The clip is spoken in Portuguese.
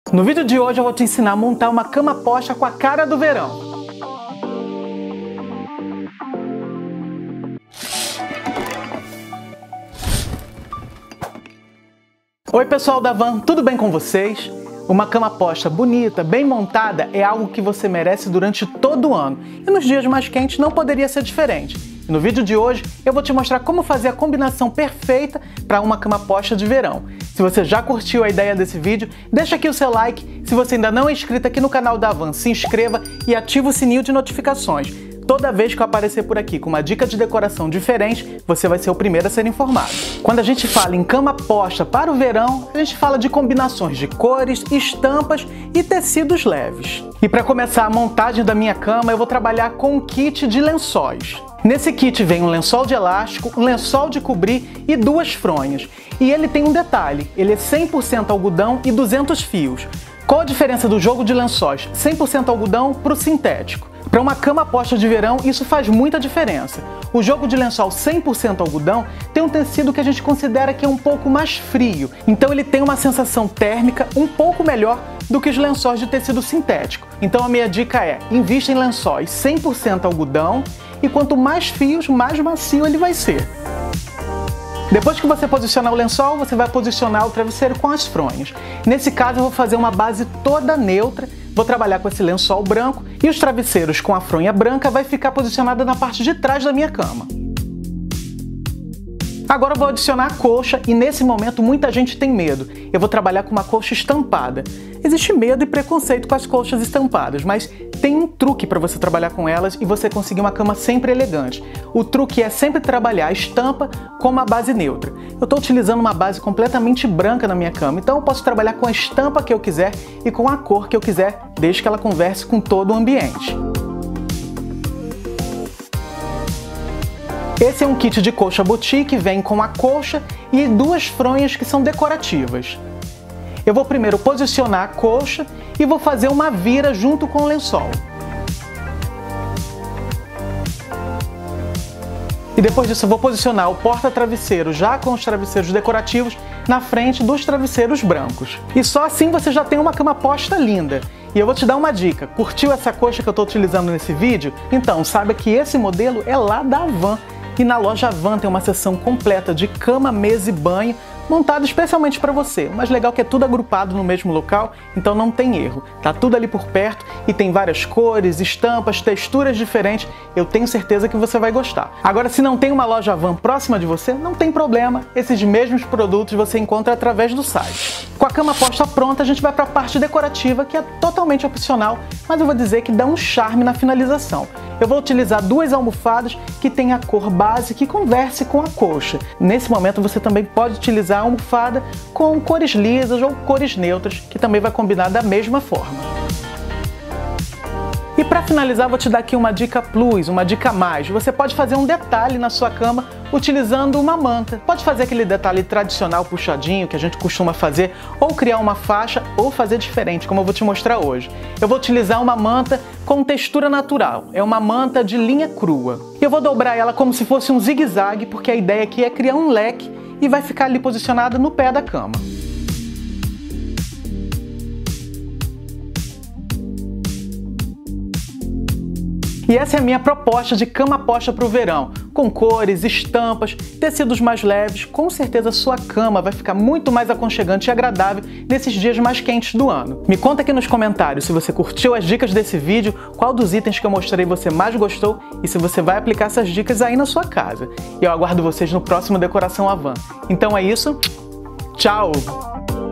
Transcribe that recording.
No vídeo de hoje eu vou te ensinar a montar uma cama posta com a cara do verão. Oi pessoal da Van, tudo bem com vocês? Uma cama posta bonita, bem montada é algo que você merece durante todo o ano. E nos dias mais quentes não poderia ser diferente. E no vídeo de hoje eu vou te mostrar como fazer a combinação perfeita para uma cama posta de verão. Se você já curtiu a ideia desse vídeo, deixa aqui o seu like. Se você ainda não é inscrito aqui no canal da Van, se inscreva e ativa o sininho de notificações. Toda vez que eu aparecer por aqui com uma dica de decoração diferente, você vai ser o primeiro a ser informado. Quando a gente fala em cama posta para o verão, a gente fala de combinações de cores, estampas e tecidos leves. E para começar a montagem da minha cama, eu vou trabalhar com um kit de lençóis. Nesse kit vem um lençol de elástico, um lençol de cobrir e 2 fronhas. E ele tem um detalhe, ele é 100% algodão e 200 fios. Qual a diferença do jogo de lençóis 100% algodão para o sintético? Para uma cama posta de verão, isso faz muita diferença. O jogo de lençol 100% algodão tem um tecido que a gente considera que é um pouco mais frio, então ele tem uma sensação térmica um pouco melhor do que os lençóis de tecido sintético. Então a minha dica é, invista em lençóis 100% algodão e quanto mais fios, mais macio ele vai ser. Depois que você posicionar o lençol, você vai posicionar o travesseiro com as fronhas. Nesse caso eu vou fazer uma base toda neutra, vou trabalhar com esse lençol branco e os travesseiros com a fronha branca vai ficar posicionada na parte de trás da minha cama. Agora eu vou adicionar a colcha e nesse momento muita gente tem medo. Eu vou trabalhar com uma colcha estampada. Existe medo e preconceito com as colchas estampadas, mas tem um truque para você trabalhar com elas e você conseguir uma cama sempre elegante. O truque é sempre trabalhar a estampa com uma base neutra. Eu estou utilizando uma base completamente branca na minha cama, então eu posso trabalhar com a estampa que eu quiser e com a cor que eu quiser, desde que ela converse com todo o ambiente. Esse é um kit de colcha boutique, vem com a colcha e 2 fronhas que são decorativas. Eu vou primeiro posicionar a colcha e vou fazer uma vira junto com o lençol. E depois disso eu vou posicionar o porta-travesseiro já com os travesseiros decorativos na frente dos travesseiros brancos. E só assim você já tem uma cama posta linda. E eu vou te dar uma dica, curtiu essa colcha que eu estou utilizando nesse vídeo? Então saiba que esse modelo é lá da Van. E na loja Van tem uma seção completa de cama, mesa e banho, montado especialmente para você. O mais legal é que é tudo agrupado no mesmo local, então não tem erro. Tá tudo ali por perto e tem várias cores, estampas, texturas diferentes. Eu tenho certeza que você vai gostar. Agora, se não tem uma loja Van próxima de você, não tem problema. Esses mesmos produtos você encontra através do site. Com a cama posta pronta, a gente vai para a parte decorativa, que é totalmente opcional, mas eu vou dizer que dá um charme na finalização. Eu vou utilizar 2 almofadas que tem a cor base que converse com a colcha. Nesse momento você também pode utilizar a almofada com cores lisas ou cores neutras, que também vai combinar da mesma forma. E para finalizar, vou te dar aqui uma dica plus, uma dica a mais. Você pode fazer um detalhe na sua cama utilizando uma manta. Pode fazer aquele detalhe tradicional puxadinho que a gente costuma fazer, ou criar uma faixa, ou fazer diferente, como eu vou te mostrar hoje. Eu vou utilizar uma manta com textura natural. É uma manta de linha crua. E eu vou dobrar ela como se fosse um zigue-zague, porque a ideia aqui é criar um leque e vai ficar ali posicionada no pé da cama. E essa é a minha proposta de cama posta para o verão, com cores, estampas, tecidos mais leves. Com certeza sua cama vai ficar muito mais aconchegante e agradável nesses dias mais quentes do ano. Me conta aqui nos comentários se você curtiu as dicas desse vídeo, qual dos itens que eu mostrei você mais gostou e se você vai aplicar essas dicas aí na sua casa. E eu aguardo vocês no próximo Decoração à Van. Então é isso, tchau!